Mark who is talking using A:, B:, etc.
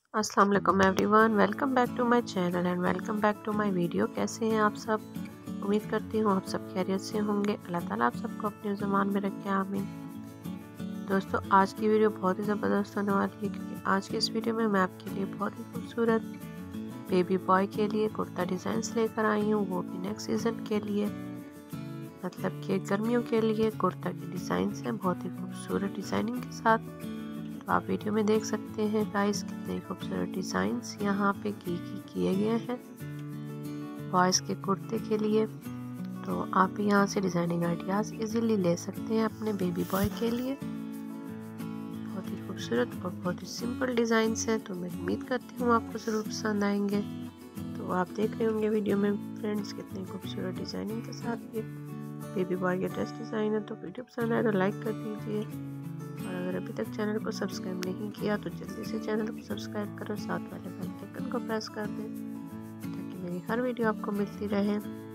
A: अस्सलाम वालेकुम everyone, welcome back to my channel and welcome back to my video. कैसे हैं आप सब? उम्मीद करती हूँ आप सब खैरियत से होंगे। अल्लाह ताला आप सबको अपने ज़ुबान में रखे, आमीन। दोस्तों, आज की वीडियो बहुत ही ज़बरदस्त होने वाली है क्योंकि आज की इस वीडियो में मैं आपके लिए बहुत ही खूबसूरत बेबी बॉय के लिए कुर्ता डिज़ाइंस लेकर आई हूँ, वो भी नेक्स्ट सीज़न के लिए, मतलब कि गर्मियों के लिए कुर्ता के डिज़ाइंस हैं बहुत ही खूबसूरत डिज़ाइनिंग के साथ। तो आप वीडियो में देख सकते हैं गाइस कितने खूबसूरत डिज़ाइंस यहाँ पे किए गए हैं बॉयज़ के कुर्ते के लिए। तो आप यहाँ से डिज़ाइनिंग आइडियाज़ इजीली ले सकते हैं अपने बेबी बॉय के लिए। बहुत ही खूबसूरत और बहुत ही सिंपल डिज़ाइंस हैं, तो मैं उम्मीद करती हूँ आपको ज़रूर पसंद आएंगे। तो आप देख रहे होंगे वीडियो में फ्रेंड्स कितनी खूबसूरत डिज़ाइनिंग के साथ ये बेबी बॉय के ड्रेस डिज़ाइन है। तो वीडियो पसंद आए तो लाइक कर दीजिए, और अगर अभी तक चैनल को सब्सक्राइब नहीं किया तो जल्दी से चैनल को सब्सक्राइब करो, साथ वाले बेल आइकन को प्रेस कर दें ताकि मेरी हर वीडियो आपको मिलती रहे।